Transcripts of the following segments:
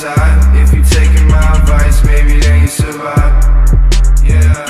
inside. If you taking my advice, maybe then you survive. Yeah,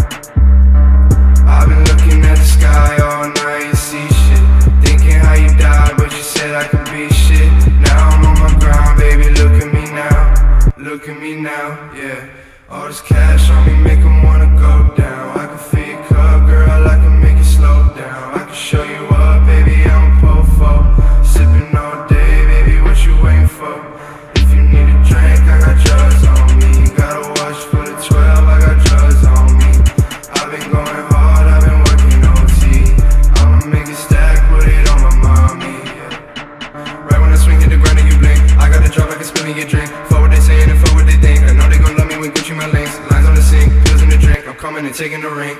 I've been looking at the sky all night, you see shit. Thinking how you died, but you said I could be shit. Now I'm on my grind, baby, look at me now. Look at me now, yeah. All this cash on me make 'em wanna go down. I can feel your cup, girl, I can make it slow down. I can show you up, baby, I'm a po-fo. Sipping all day, baby, what you waiting for? If you need a drink, I got drugs on me. Gotta watch for the 12, I got drugs on me. I've been going hard, I've been working OT. I'ma make it stack, put it on my mommy, yeah. Right when I swing, hit the ground and you blink. I got a drop like a spoon in your drink. For what they saying and for what they think. I know they gon' love me when Gucci my links. Lines on the sink, pills in the drink. I'm coming and taking the ring.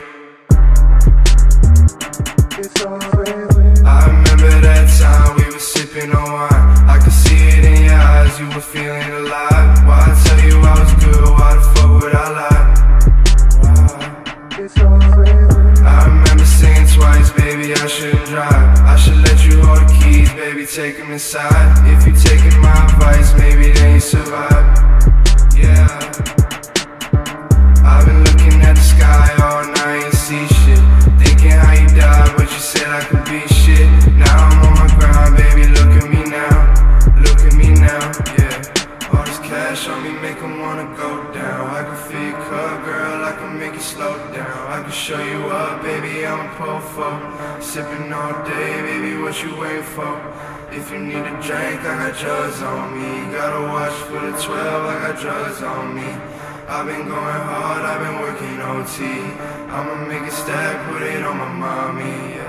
I remember that time we were sipping on wine. I could see it in your eyes, you were feeling alive. Why I tell you I was good, why the fuck would I lie? I remember saying twice, baby, I shouldn't drive. I should let you hold the keys, baby, take them inside. If you taking my advice, maybe then you survive. Yeah, I've been looking at the sky all night and see shit. Thinking how you died, but you said I could be shit. Now I'm on my grind, baby, look at me now. Look at me now, yeah. All this cash on me make 'em wanna go down. I can feel your cup, girl, I can make it slow down. I can show you up, baby, I'm a po-fo. Sipping all day, baby, what you waiting for? If you need a drink, I got drugs on me. Gotta watch for the 12, I got drugs on me. I've been going hard, I've been working OT. I'ma make it stack, put it on my mommy, yeah.